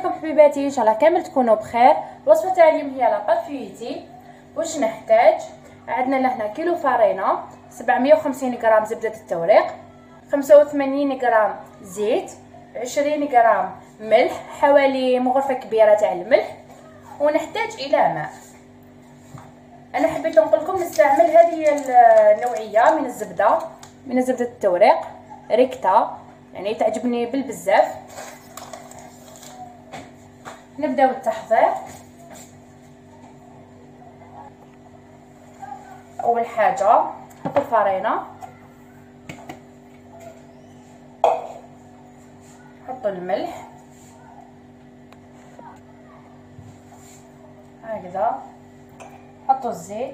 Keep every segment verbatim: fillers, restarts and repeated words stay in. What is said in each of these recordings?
عليكم حبيباتي، ان شاء الله كامل تكونوا بخير. الوصفه تاع اليوم هي لاباط فيوتي. واش نحتاج؟ عندنا لهنا كيلو فرينه، سبعمية وخمسين غرام زبده التوريق، خمسة وثمانين غرام زيت، عشرين غرام ملح، حوالي مغرفه كبيره تاع الملح، ونحتاج الى ماء. انا حبيت نقول لكم نستعمل هذه النوعيه من الزبده من زبده التوريق ريكتا، يعني تعجبني بالبزاف. نبداو التحضير. اول حاجه نحط الفرينه، نحط الملح هكذا، نحط الزيت،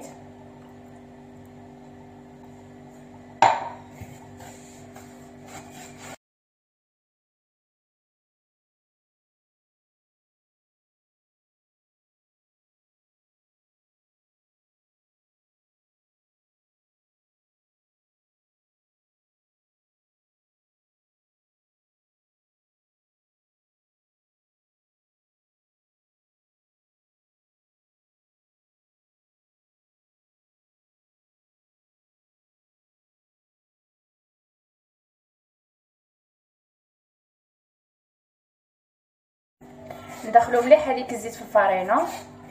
ندخلو مليح هذيك الزيت في الفرينه،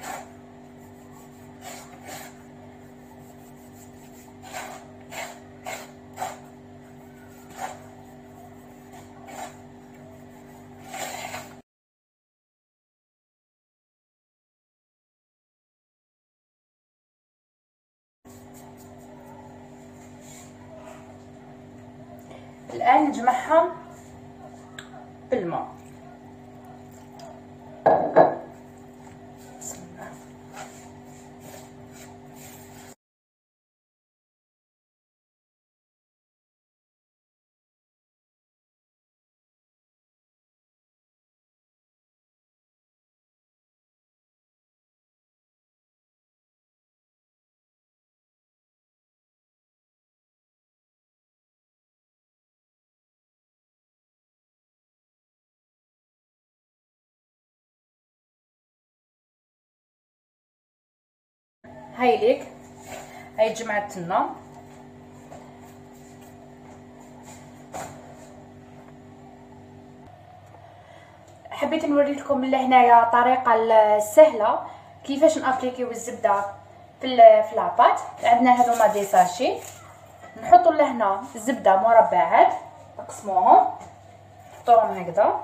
الان نجمعهم بالماء. بسم الله. هاي ليك، هاي جمعت لنا. حبيت نوري لكم لهنايا طريقه السهله كيفاش نابليكيو الزبده في في لاباط. عندنا هذوما دي ساشي، نحطوا لهنا الزبده مربعات، نقسموهم، نحطوهم هكذا،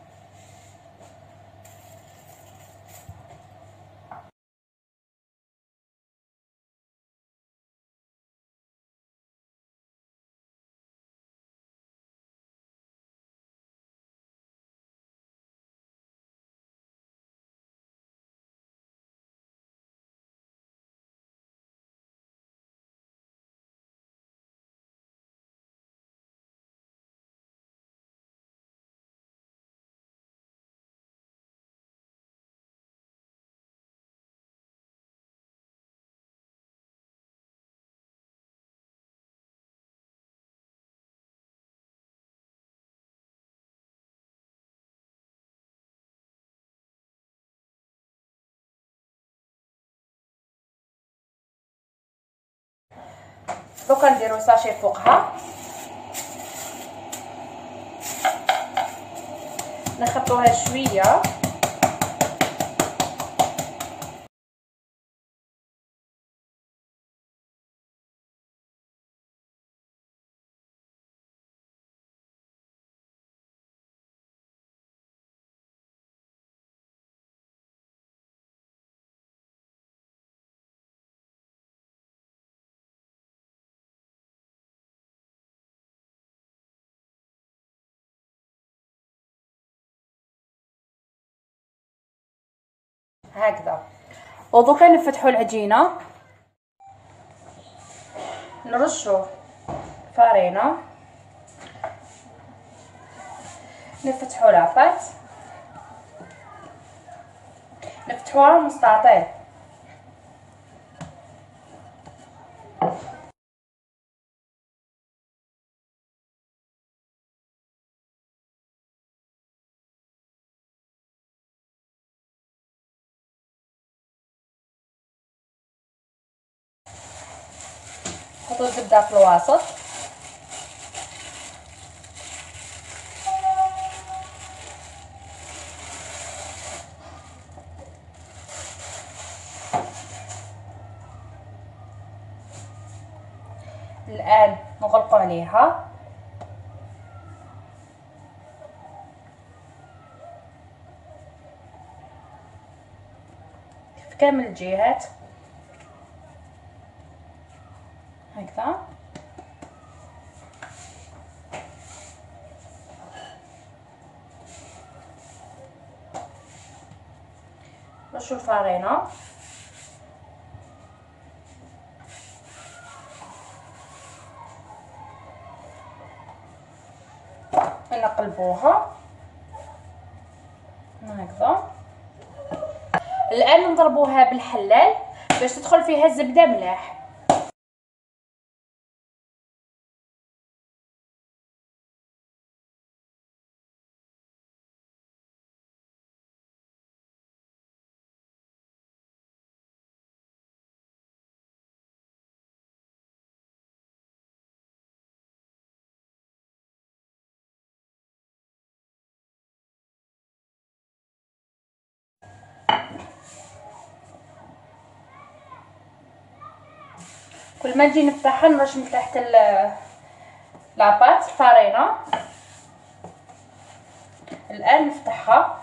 دوكا نديرو ساشي فوقها، نخبطوها شويه، هكذا. ودوكا نفتحوا العجينه، نرشوا فرينه، نفتحوا لاباط، نفتحوها مستطيل، نحطو الزبده في الوسط. الان نغلقوا عليها في كامل الجهات هكذا. نرشو الفرينه نقلبوها هكذا. الان نضربوها بالحلال باش تدخل فيها الزبده ملاح. كل ما نجي نفتحها نرش من تحت لاباط الفرينه. الان نفتحها،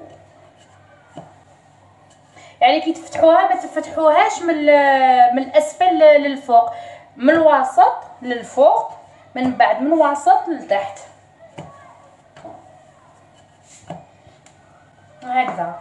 يعني كي تفتحوها ما تفتحوهاش من من الاسفل للفوق، من الوسط للفوق، من بعد من الوسط لتحت هكذا.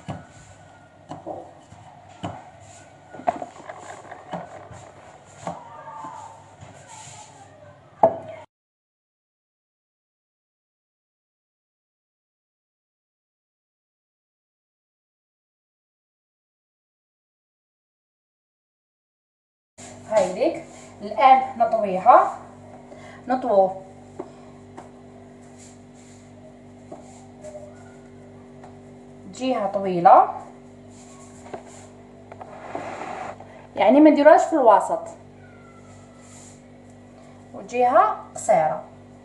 هايليك الان نطويها، نطوو جهه طويله، يعني ما نديروهاش في الوسط، وجهه قصيره.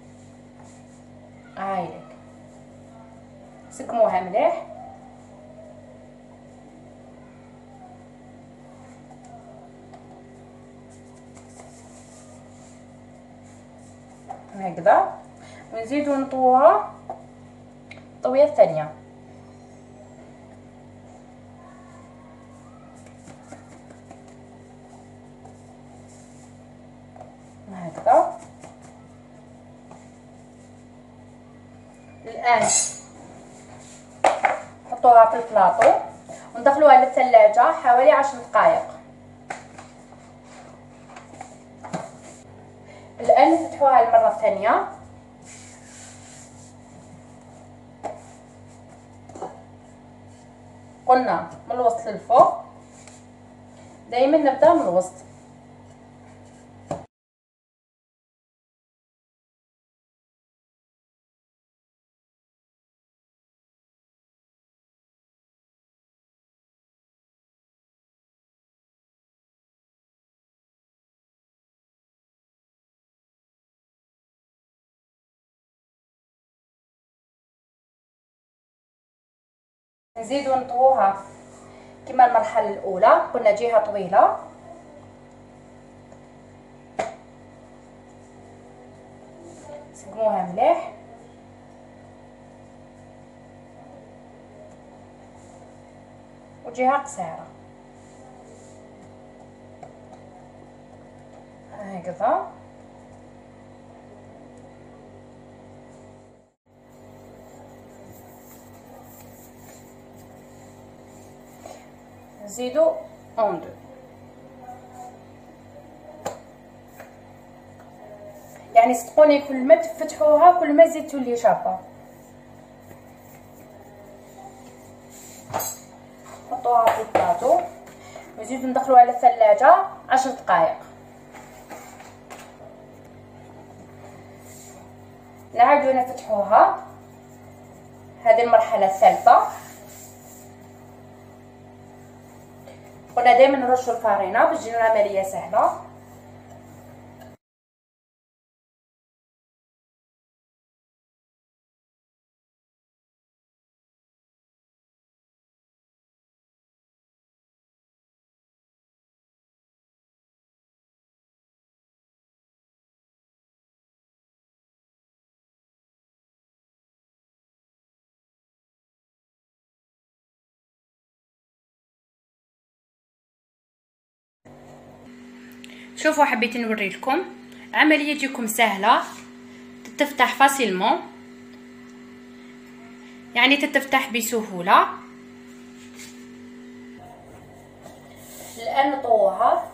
هايليك سقموها مليح. هكذا ونزيدو نطووها الطويه الثانيه هكذا. الان نحطوها في البلاطو وندخلوها للثلاجه حوالي عشر دقائق. الان نفتحوها المره الثانيه، قلنا من الوسط للفوق، دائما نبدا من الوسط. نزيدو نطووها كما المرحله الاولى، قلنا جهه طويله، سقموها مليح. وجهه قصيره هكذا. نزيدو اون دو، يعني صدقوني كل ما تفتحوها كل ما زيد تولي شابه. نحطوها في البلاطو ونزيدو ندخلوها للثلاجه عشر دقائق. نعاودو نفتحوها، هذه المرحله الثالثه. قلنا دائما نرشوا الفرينه باش تجينا العمليه سهله. شوفوا حبيت نوري لكم عمليه تجيكم سهله، تتفتح فاسيلمون، يعني تتفتح بسهوله. الان نطوها.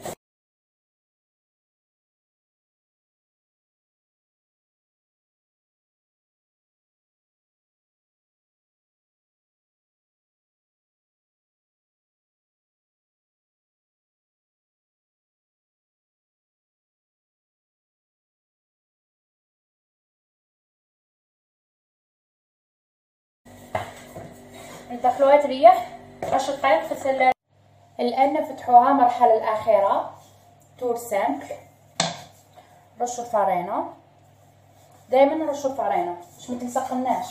ندخلوها تريح عشر دقائق في الثلاجة. الآن نفتحوها المرحلة الأخيرة، تور سامبل. رشوا الفرينة، دائما نرشوا الفرينة باش ما تلصقناش.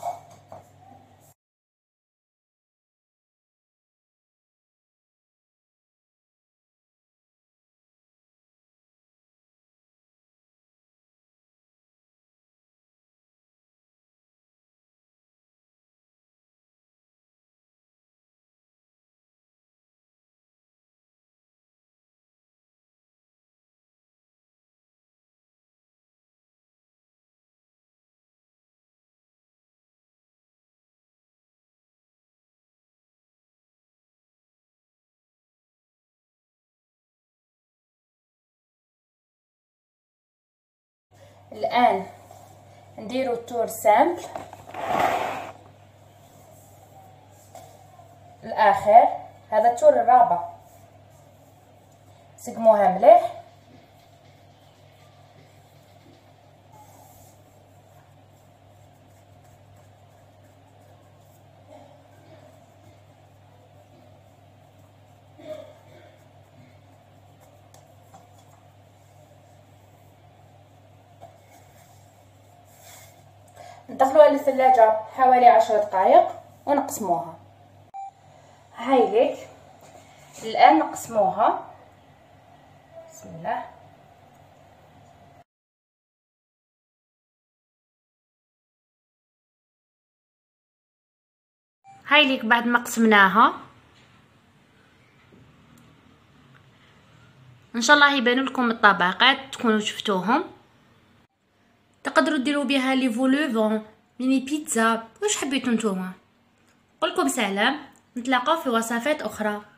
الآن نديرو التور سامبل الآخر، هذا التور الرابع. سقموها مليح. ندخلوها للثلاجة حوالي عشر دقائق ونقسموها. هاي ليك الآن نقسموها. بسم الله. هاي ليك بعد ما قسمناها ان شاء الله يبانوا لكم الطبقات تكونوا شفتوهم. تقدروا ديروا بها لي فولوفون، ميني بيتزا، واش حبيتوا نتوما. نقولكم سلام، نتلاقاو في وصفات اخرى.